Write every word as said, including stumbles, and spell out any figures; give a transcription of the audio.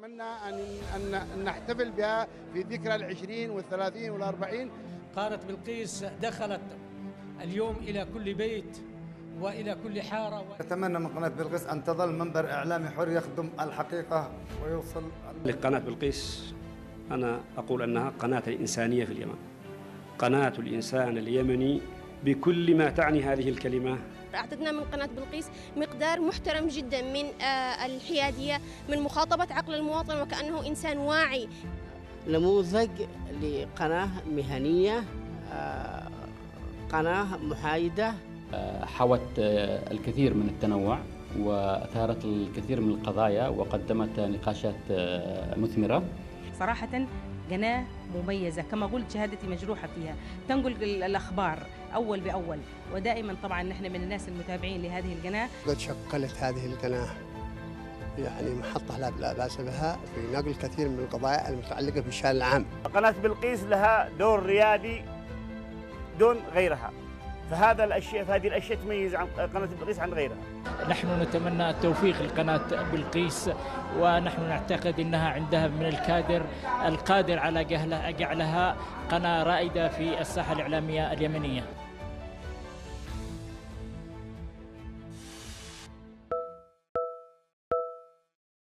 نتمنى أن أن نحتفل بها في ذكرى العشرين والثلاثين والأربعين. قناة بلقيس دخلت اليوم إلى كل بيت وإلى كل حارة. أتمنى من قناة بلقيس أن تظل منبر إعلامي حر يخدم الحقيقة ويوصل. لقناة بلقيس أنا أقول أنها قناة الإنسانية في اليمن، قناة الإنسان اليمني بكل ما تعني هذه الكلمة. أعطتنا من قناة بلقيس مقدار محترم جدا من الحيادية، من مخاطبة عقل المواطن وكأنه إنسان واعي. نموذج لقناة مهنية، قناة محايدة، حوت الكثير من التنوع وأثارت الكثير من القضايا وقدمت نقاشات مثمرة. صراحة قناة مميزة، كما قلت شهادتي مجروحة فيها، تنقل الأخبار أول بأول، ودائما طبعا نحن من الناس المتابعين لهذه القناة. قد شكلت هذه القناة يعني محطة لا بأس بها في نقل كثير من القضايا المتعلقة بالشأن العام. قناة بلقيس لها دور ريادي دون غيرها، فهذا الأشياء فهذه الأشياء تميز عن قناة بلقيس عن غيرها. نحن نتمنى التوفيق لقناة بلقيس، ونحن نعتقد أنها عندها من الكادر القادر على جعلها قناة رائدة في الساحة الإعلامية اليمنية.